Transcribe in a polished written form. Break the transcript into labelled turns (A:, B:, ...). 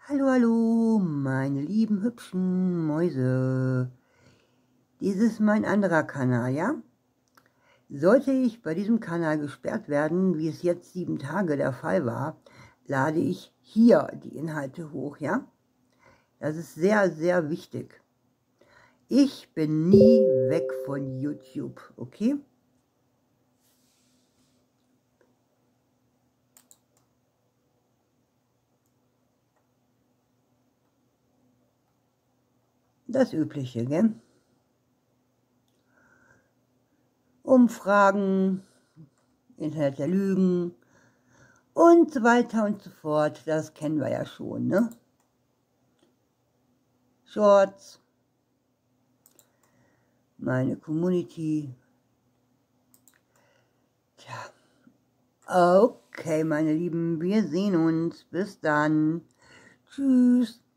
A: Hallo, hallo, meine lieben hübschen Mäuse. Dies ist mein anderer Kanal, ja? Sollte ich bei diesem Kanal gesperrt werden, wie es jetzt 7 Tage der Fall war, lade ich hier die Inhalte hoch, ja? Das ist sehr, sehr wichtig. Ich bin nie weg von YouTube, okay? Das Übliche, gell? Umfragen, Internet der Lügen und so weiter und so fort. Das kennen wir ja schon, ne? Shorts, meine Community. Tja, okay, meine Lieben, wir sehen uns. Bis dann. Tschüss.